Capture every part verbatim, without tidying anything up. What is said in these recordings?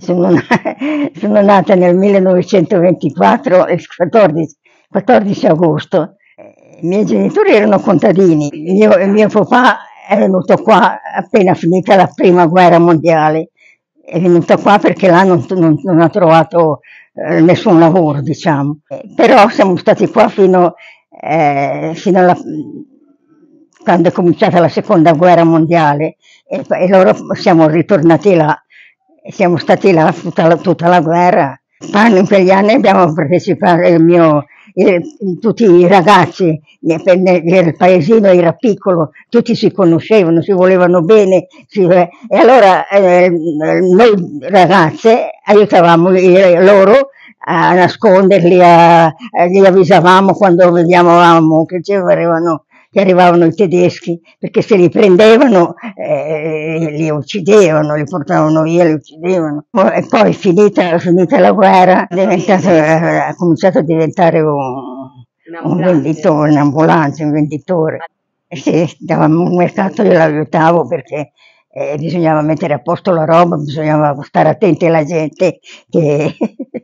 Sono, na- sono nata nel millenovecentoventiquattro, il quattordici, quattordici agosto. I miei genitori erano contadini. Il mio, il mio papà è venuto qua appena finita la prima guerra mondiale. È venuto qua perché là non, non- non ha trovato eh, nessun lavoro, diciamo. Eh, Però siamo stati qua fino, eh, fino alla, quando è cominciata la seconda guerra mondiale e, e loro siamo ritornati là. E siamo stati là tutta la, tutta la guerra. Quando in quegli anni abbiamo partecipato, il mio, il- tutti i ragazzi nel, nel- nel paesino era piccolo, tutti si conoscevano, si volevano bene, si- e allora eh, noi ragazze aiutavamo i- loro a nasconderli, a, a- li avvisavamo quando vedevamo che ci arrivavano, che arrivavano i tedeschi, perché se li prendevano eh, li uccidevano, li portavano via, li uccidevano. E poi finita, finita la guerra è diventato, eh, ha cominciato a diventare un, un venditore, un ambulante, un venditore. E se davamo un mercato io l'aiutavo perché eh, bisognava mettere a posto la roba, bisognava stare attenti alla gente che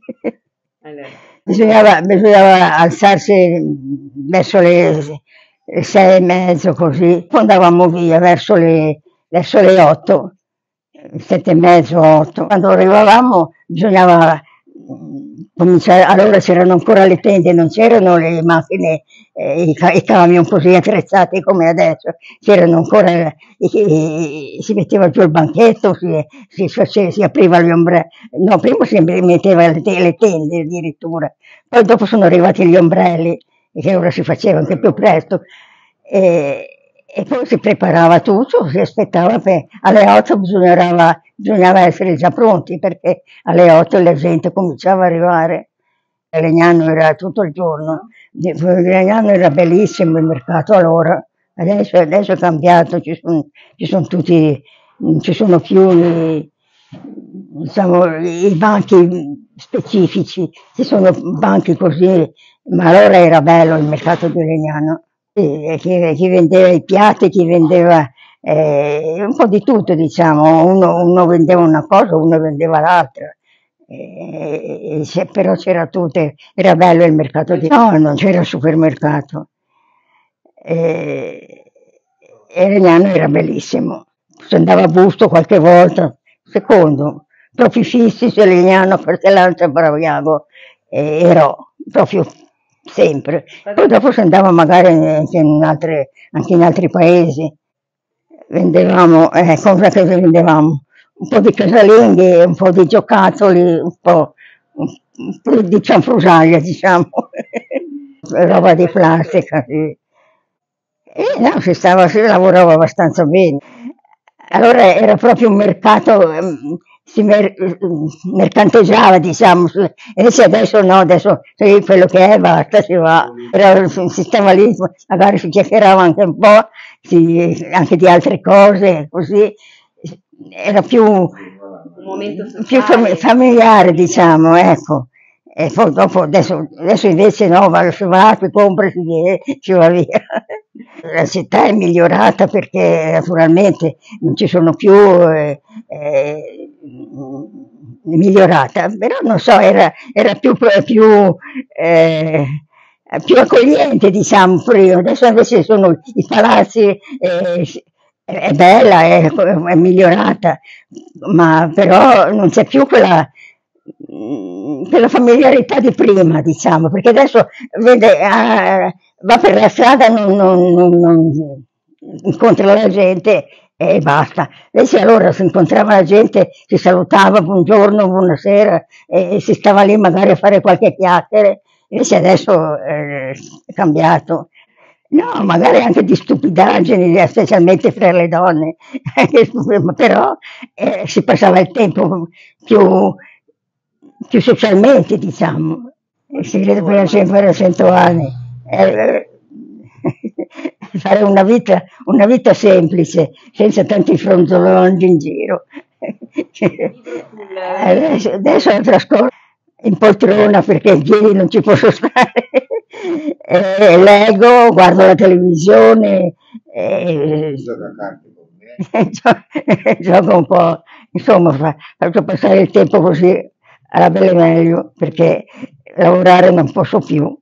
bisognava, bisognava alzarsi verso le, le sei e mezzo così, poi andavamo via verso le, verso le otto, sette e mezzo, otto. Quando arrivavamo bisognava mm, cominciare, allora c'erano ancora le tende, non c'erano le macchine, eh, i, ca- i camion così attrezzati come adesso, c'erano ancora, i- i- si metteva giù il banchetto, si, si, face- si apriva gli ombrelli, no, prima si metteva le, te- le tende addirittura, poi dopo sono arrivati gli ombrelli, che ora si faceva anche più presto, e, e poi si preparava tutto, si aspettava per alle otto bisognava, bisognava essere già pronti perché alle otto la gente cominciava a arrivare. A Legnano era tutto il giorno, di- Legnano era bellissimo il mercato allora, adesso, adesso è cambiato, ci sono, ci sono tutti, non ci sono più i, diciamo, i banchi specifici, ci sono banchi così, ma allora era bello il mercato di Legnano. Sì, e chi, chi vendeva i piatti, chi vendeva eh, un po' di tutto, diciamo, uno, uno vendeva una cosa, uno vendeva l'altra. E, e però c'era tutto, era bello il mercato di... No, non c'era il supermercato. E, e Legnano era bellissimo. Si andava a Busto qualche volta, secondo, proprio fissi su Legnano, Castellanza, Braviago, e ero proprio sempre. Poi dopo si andava magari anche in, altre, anche in altri paesi. Vendevamo, eh, cosa che vendevamo? Un po' di casalinghe, un po' di giocattoli, un po', un, un po' di cianfrusaglia, diciamo, roba di plastica, sì. E no, si stava, si lavorava abbastanza bene. Allora era proprio un mercato, ehm, si mer- mercanteggiava, diciamo, su- invece adesso no, adesso sì, quello che è basta, si va. Però si si stava lì, magari si chiacchierava anche un po', si- anche di altre cose, così. Era più, Un momento più fam- sociale. familiare, diciamo, ecco. E poi dopo, adesso, adesso invece no, va, si va, si compra, si viene, si va via. La città è migliorata perché naturalmente non ci sono più, eh, eh, migliorata, però non so, era, era più, più, eh, più accogliente, diciamo, prima. Adesso invece sono i palazzi, eh, è bella, è, è migliorata, ma però non c'è più quella, mm, quella familiarità di prima, diciamo, perché adesso vede, ah, va per la strada, non, non- non- non- incontra la gente e basta. Invece allora si incontrava la gente, si salutava, buongiorno, buonasera, e, e si stava lì magari a fare qualche chiacchiere, invece adesso eh, è cambiato. No, magari anche di stupidaggini, eh, specialmente fra le donne, però eh, si passava il tempo più, più socialmente, diciamo. E si vede per esempio a cento anni. Eh, fare una vita, una vita semplice, senza tanti fronzoloni in giro. Adesso, adesso è trascorso in poltrona perché in piedi non ci posso stare. Eh, leggo, guardo la televisione, eh, Gioca a carte con me. gio- gioco un po', insomma fa faccio passare il tempo così alla bell'e meglio, perché lavorare non posso più.